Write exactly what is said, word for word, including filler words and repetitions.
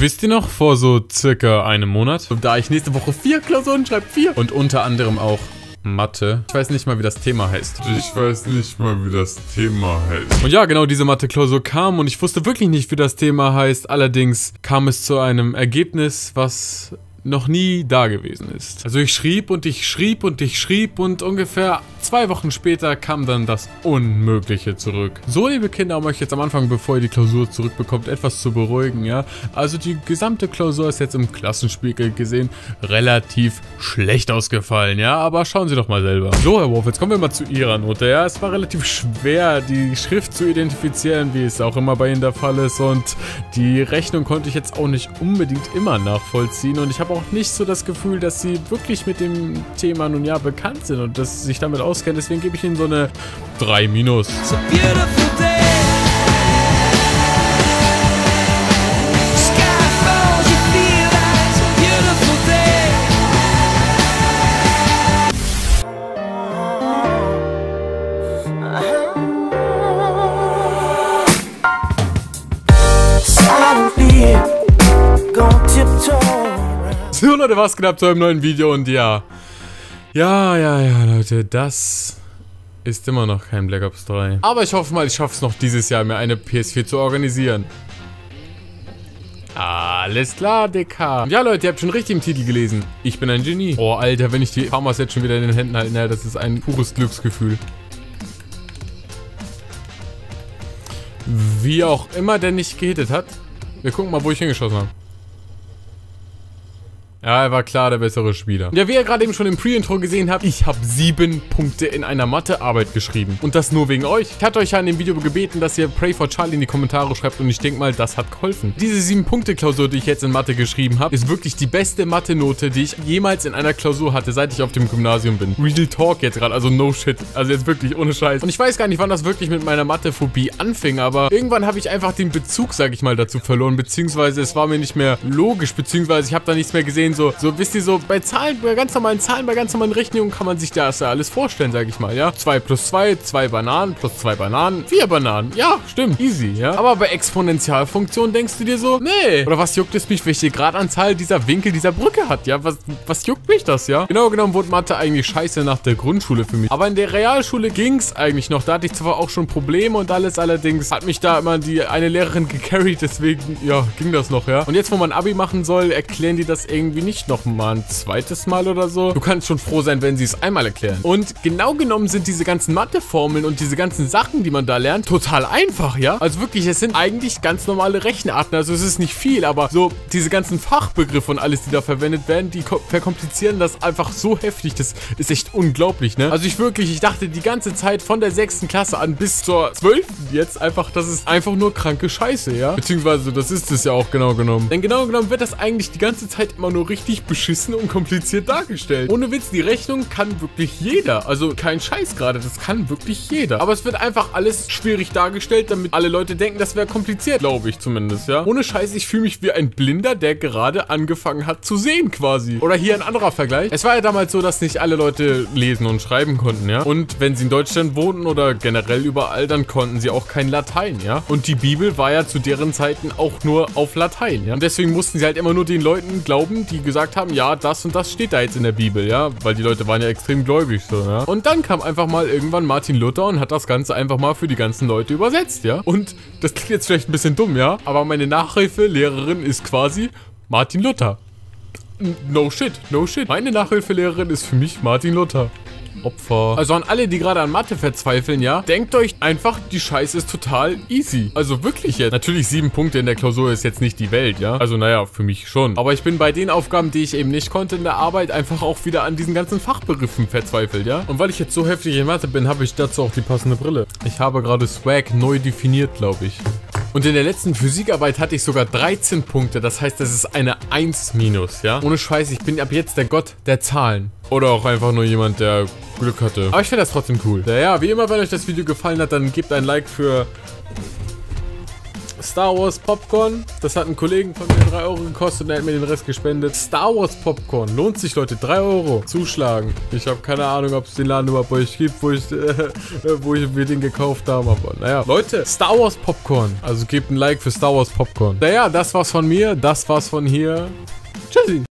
Wisst ihr noch, vor so circa einem Monat, da ich nächste Woche vier Klausuren schreibe, vier. Und unter anderem auch Mathe. Ich weiß nicht mal, wie das Thema heißt. Ich weiß nicht mal, wie das Thema heißt. Und ja, genau diese Mathe-Klausur kam und ich wusste wirklich nicht, wie das Thema heißt. Allerdings kam es zu einem Ergebnis, was noch nie da gewesen ist. Also ich schrieb und ich schrieb und ich schrieb und ungefähr zwei Wochen später kam dann das Unmögliche zurück. So, liebe Kinder, um euch jetzt am Anfang, bevor ihr die Klausur zurückbekommt, etwas zu beruhigen, ja. Also die gesamte Klausur ist jetzt im Klassenspiegel gesehen relativ schlecht ausgefallen, ja. Aber schauen Sie doch mal selber. So, Herr Wolf, jetzt kommen wir mal zu Ihrer Note, ja. Es war relativ schwer, die Schrift zu identifizieren, wie es auch immer bei Ihnen der Fall ist. Und die Rechnung konnte ich jetzt auch nicht unbedingt immer nachvollziehen. Und ich habe auch nicht so das Gefühl, dass Sie wirklich mit dem Thema nun ja bekannt sind und dass Sie sich damit auskennen. Deswegen gebe ich Ihnen so eine drei minus. It's a beautiful day. Sky falls, you feel like it's a beautiful day. Silently gonna tiptoe. So Leute, was geht ab zu einem neuen Video und ja, ja, ja, ja Leute, das ist immer noch kein Black Ops drei. Aber ich hoffe mal, ich schaffe es noch dieses Jahr, mir eine P S vier zu organisieren. Alles klar, Dicker. Ja Leute, ihr habt schon richtig im Titel gelesen. Ich bin ein Genie. Oh Alter, wenn ich die Farmers jetzt schon wieder in den Händen halte, na, das ist ein pures Glücksgefühl. Wie auch immer der nicht gehittet hat. Wir gucken mal, wo ich hingeschossen habe. Ja, er war klar der bessere Spieler. Ja, wie ihr gerade eben schon im Pre-Intro gesehen habt, ich habe sieben Punkte in einer Mathearbeit geschrieben. Und das nur wegen euch. Ich hatte euch ja in dem Video gebeten, dass ihr Pray for Charlie in die Kommentare schreibt und ich denke mal, das hat geholfen. Diese sieben Punkte Klausur, die ich jetzt in Mathe geschrieben habe, ist wirklich die beste Mathe-Note, die ich jemals in einer Klausur hatte, seit ich auf dem Gymnasium bin. Real Talk jetzt gerade, also no shit. Also jetzt wirklich ohne Scheiß. Und ich weiß gar nicht, wann das wirklich mit meiner Mathephobie anfing, aber irgendwann habe ich einfach den Bezug, sag ich mal, dazu verloren, beziehungsweise es war mir nicht mehr logisch, beziehungsweise ich habe da nichts mehr gesehen. So, so wisst ihr, so bei Zahlen, bei ganz normalen Zahlen, bei ganz normalen Rechnungen kann man sich das ja alles vorstellen, sag ich mal, ja. zwei plus zwei, zwei Bananen, plus zwei Bananen, vier Bananen. Ja, stimmt, easy, ja. Aber bei Exponentialfunktionen denkst du dir so, nee. Oder was juckt es mich, welche Gradanzahl dieser Winkel dieser Brücke hat, ja. Was, was juckt mich das, ja. Genau genommen wurde Mathe eigentlich scheiße nach der Grundschule für mich. Aber in der Realschule ging's eigentlich noch. Da hatte ich zwar auch schon Probleme und alles, allerdings hat mich da immer die eine Lehrerin gecarried, deswegen, ja, ging das noch, ja. Und jetzt, wo man Abi machen soll, erklären die das irgendwie nicht noch mal ein zweites Mal oder so. Du kannst schon froh sein, wenn sie es einmal erklären. Und genau genommen sind diese ganzen Matheformeln und diese ganzen Sachen, die man da lernt, total einfach, ja? Also wirklich, es sind eigentlich ganz normale Rechenarten. Also es ist nicht viel, aber so diese ganzen Fachbegriffe und alles, die da verwendet werden, die verkomplizieren das einfach so heftig. Das ist echt unglaublich, ne? Also ich wirklich, ich dachte die ganze Zeit von der sechsten Klasse an bis zur zwölften jetzt einfach, das ist einfach nur kranke Scheiße, ja? Beziehungsweise, das ist es ja auch genau genommen. Denn genau genommen wird das eigentlich die ganze Zeit immer nur richtig beschissen und kompliziert dargestellt. Ohne Witz, die Rechnung kann wirklich jeder. Also kein Scheiß gerade, das kann wirklich jeder. Aber es wird einfach alles schwierig dargestellt, damit alle Leute denken, das wäre kompliziert, glaube ich zumindest, ja. Ohne Scheiß, ich fühle mich wie ein Blinder, der gerade angefangen hat zu sehen quasi. Oder hier ein anderer Vergleich. Es war ja damals so, dass nicht alle Leute lesen und schreiben konnten, ja. Und wenn sie in Deutschland wohnten oder generell überall, dann konnten sie auch kein Latein, ja. Und die Bibel war ja zu deren Zeiten auch nur auf Latein, ja. Und deswegen mussten sie halt immer nur den Leuten glauben, die gesagt haben, ja, das und das steht da jetzt in der Bibel, ja, weil die Leute waren ja extrem gläubig so, ja. Und dann kam einfach mal irgendwann Martin Luther und hat das Ganze einfach mal für die ganzen Leute übersetzt, ja. Und das klingt jetzt vielleicht ein bisschen dumm, ja, aber meine Nachhilfelehrerin ist quasi Martin Luther. No shit, no shit. Meine Nachhilfelehrerin ist für mich Martin Luther. Opfer. Also an alle, die gerade an Mathe verzweifeln, ja, denkt euch einfach, die Scheiße ist total easy. Also wirklich jetzt. Natürlich sieben Punkte in der Klausur ist jetzt nicht die Welt, ja. Also naja, für mich schon. Aber ich bin bei den Aufgaben, die ich eben nicht konnte in der Arbeit, einfach auch wieder an diesen ganzen Fachbegriffen verzweifelt, ja. Und weil ich jetzt so heftig in Mathe bin, habe ich dazu auch die passende Brille. Ich habe gerade Swag neu definiert, glaube ich. Und in der letzten Physikarbeit hatte ich sogar dreizehn Punkte. Das heißt, das ist eine eins minus, ja. Ohne Scheiß, ich bin ab jetzt der Gott der Zahlen. Oder auch einfach nur jemand, der Glück hatte. Aber ich finde das trotzdem cool. Ja, wie immer, wenn euch das Video gefallen hat, dann gebt ein Like für Star Wars Popcorn. Das hat ein Kollegen von mir drei Euro gekostet und er hat mir den Rest gespendet. Star Wars Popcorn. Lohnt sich, Leute. drei Euro. Zuschlagen. Ich habe keine Ahnung, ob es den Laden überhaupt bei euch gibt, wo ich, äh, wo ich mir den gekauft habe. Aber naja. Leute, Star Wars Popcorn. Also gebt ein Like für Star Wars Popcorn. Naja, das war's von mir. Das war's von hier. Tschüssi.